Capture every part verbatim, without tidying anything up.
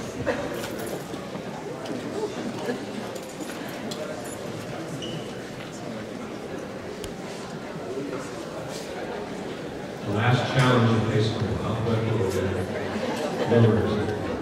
The last challenge in high school, alphabetical order. Numbers.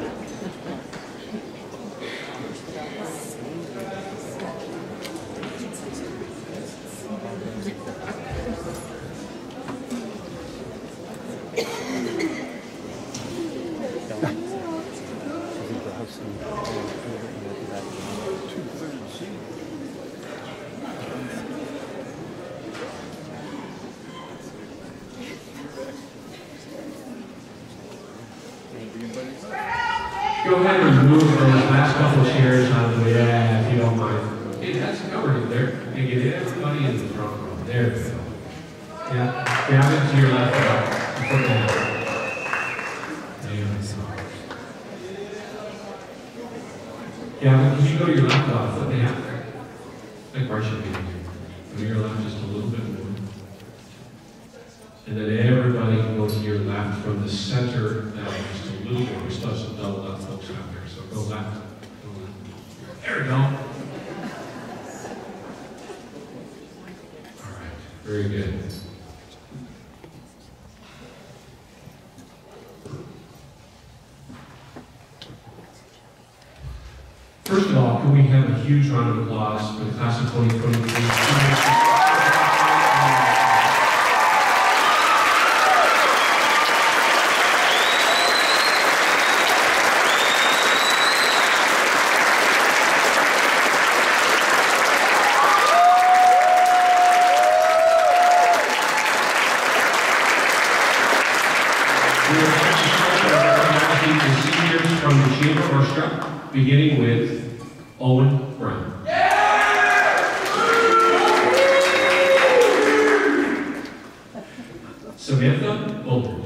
Go ahead and move those last couple chairs out of the way, yeah, if you don't mind. Hey, that's covered in there. And get everybody in the front row. There we go. Yeah, grab it to your left now. Before that. There you go. Gavin, can you go to your left off? Flip me out. Like Marcia did. Go to your left just a little bit more. And then everybody can go to your left from the center down just a little bit. We're supposed to double up folks out there. So go left. Go left. There we go. All right. Very good. First of all, can we have a huge round of applause for the class of twenty twenty-three? Beginning with Owen Brown. Samantha Bullard.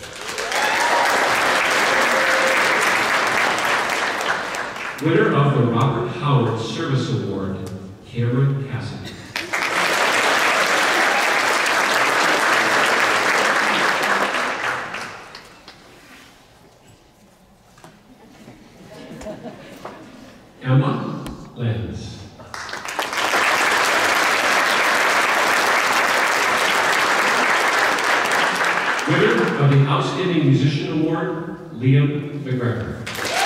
Winner of the Robert Howard Service Award, Cameron Cassidy. Emma Lenz. Winner of the Outstanding Musician Award, Liam McGregor.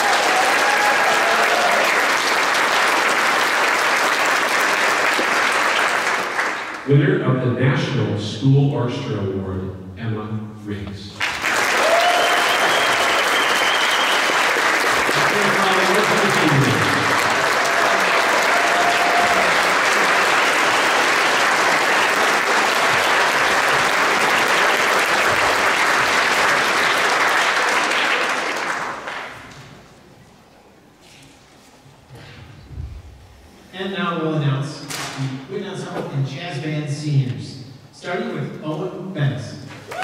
Winner of the National School Orchestra Award, Emma Riggs. And now we'll announce the Wind Ensemble and Jazz Band seniors, starting with Owen Benson.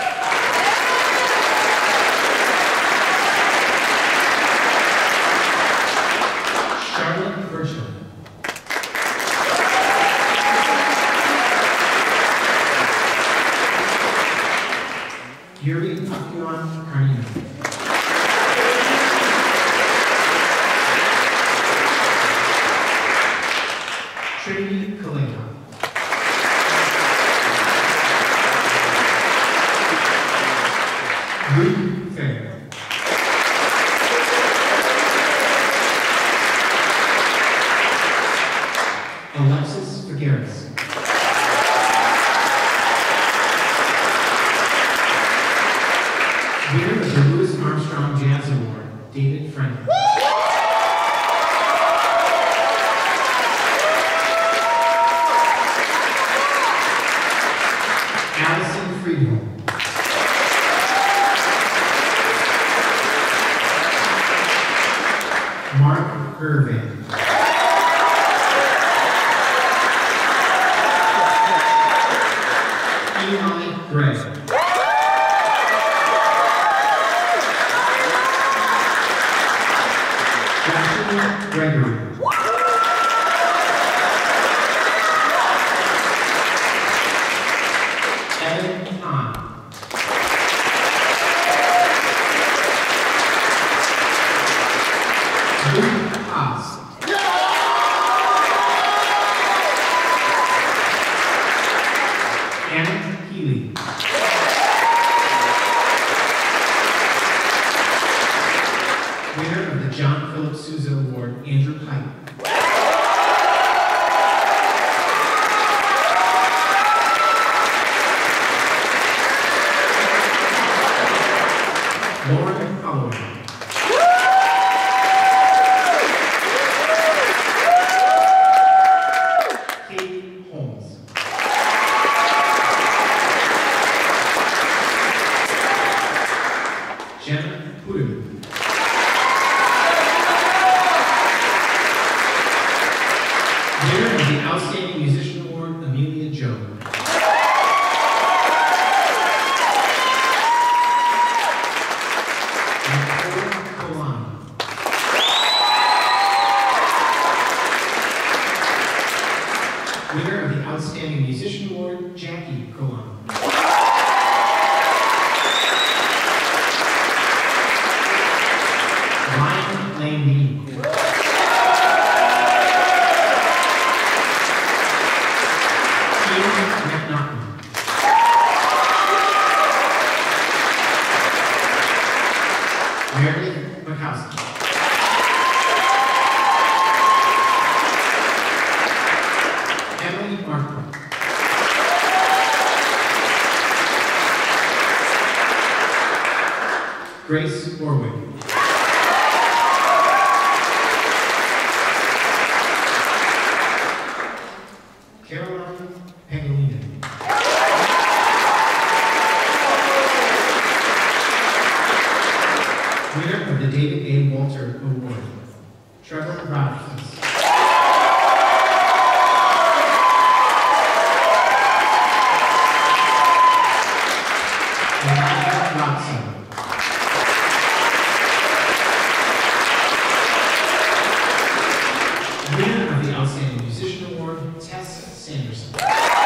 Charlotte Burchell. Yuri Akuan Carnino. Trinity Kalina. Ruth Fair. Alexis Figueres. Winner of the Louis Armstrong Jazz Award, David Franklin. Allison Friedel. Mark Irvin. Eli Gray. Joshua Gregory. Evan Hahn. Luke Haas. Anna Healy. Winner of the John Philip Sousa Award, Andrew Pike. Lauren Holloway. Kate Holmes. Jenna Pudu. Winner of the Outstanding Musician Award, Amelia Jones. Winner of the Outstanding Musician Award, Jackie Colan. Ryan Lane. Ian McNaughton. Meredith Makowski. Emily Markman. Grace Warwick. Caroline Pangolina. Winner of the David A. Walter Award, Trevor Roberts. Winner of the Outstanding Musician Award, Tess Sanderson.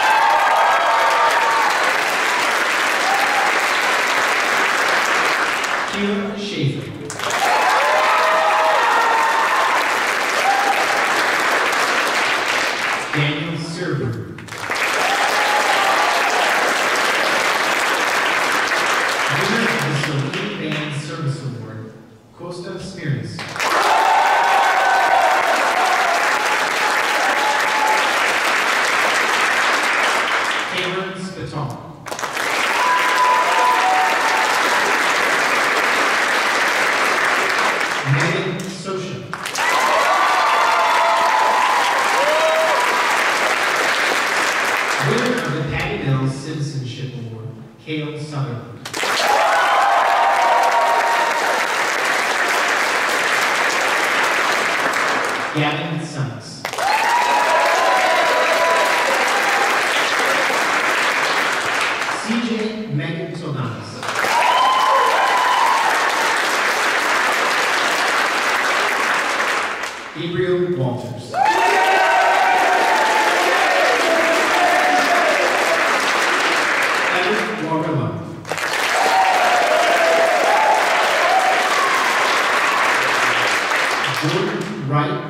Keelan Schaefer. Daniel Serber. Winner of the Slovene Band Service Award, Costa Smirnis. Cameron Spital. Megan Sosha. Winner of the Patty Mills Citizenship Award, Cale Sutherland. Gavin Sykes. C J Megan Soldanis. Gabriel Walters. Edward Warilla. Jordan Wright.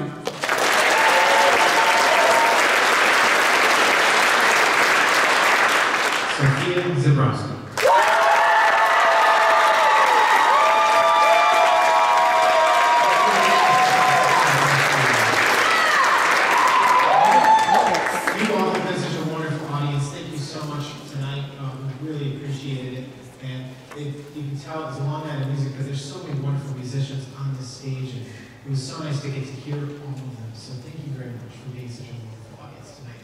Sophia Zabrowski. You all have been such a wonderful audience. Thank you so much tonight. Um, we really appreciated it. And it, you can tell it's a long night of music because there's so many wonderful musicians on this stage. And it was so nice to get to hear all of them. So thank you very much for being such a wonderful audience tonight.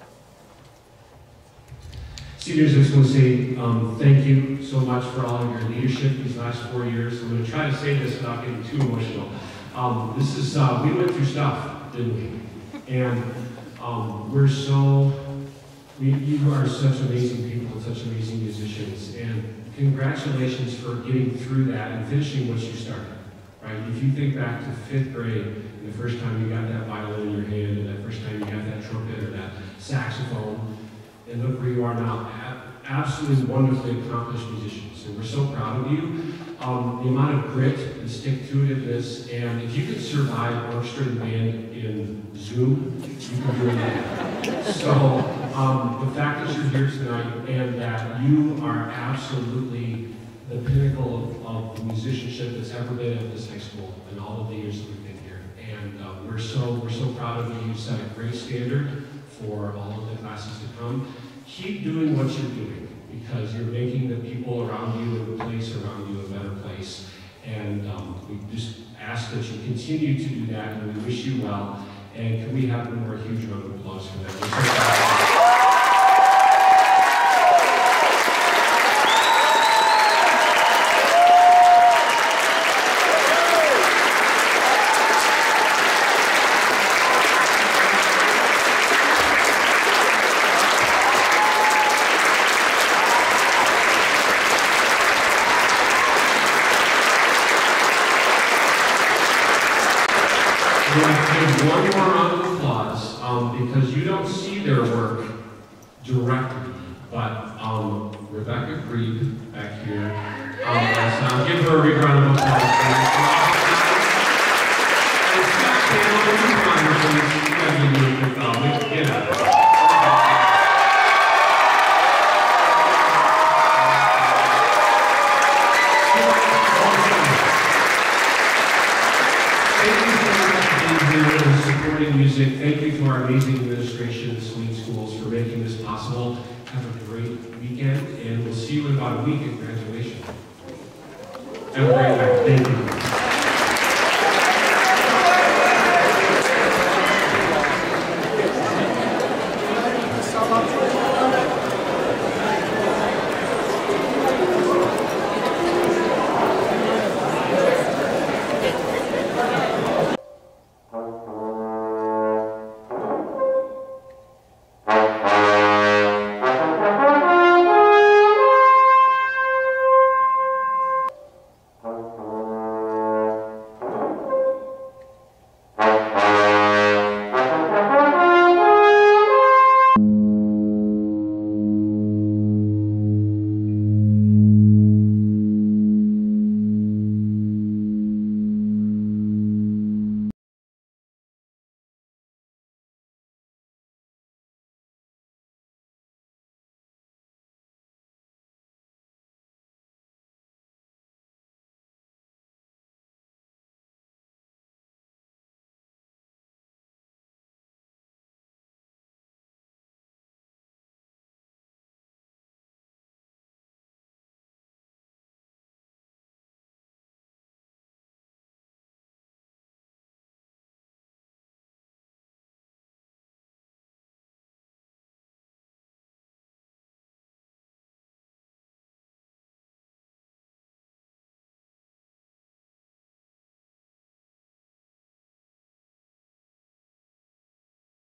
Seniors, I just want to say um, thank you so much for all of your leadership these last four years. I'm going to try to say this without getting too emotional. Um, this is, uh, we went through stuff, didn't we? And um, we're so, we, you are such amazing people, such amazing musicians. And congratulations for getting through that and finishing what you started, right? If you think back to fifth grade, and the first time you got that violin in your hand, and that first time you got that trumpet or that saxophone, and look where you are now, absolutely wonderfully accomplished musicians. And we're so proud of you. um, the amount of grit, the stick-to-itiveness, and if you can survive orchestra and band in Zoom, you can do that. So um, the fact that you're here tonight and that you are absolutely the pinnacle of, of musicianship that's ever been at this high school in all of the years that we've been here. And uh, we're so we're so proud of you. You set a great standard for all of the classes to come. Keep doing what you're doing because you're making the people around you and the place around you a better place. And um, we just ask that you continue to do that, and we wish you well. And can we have one more huge round of applause for that? We're so proud. One more round of applause, um, because you don't see their work directly, but um, Rebecca Grebe back here, um, let's uh, give her a big round of applause. And Scott Campbell, come on, please. You gotta give me a big round. Get out of here. Supporting music. Thank you to our amazing administration, Swing Schools, for making this possible. Have a great weekend, and we'll see you in about a week at graduation. Have a great night. Thank you.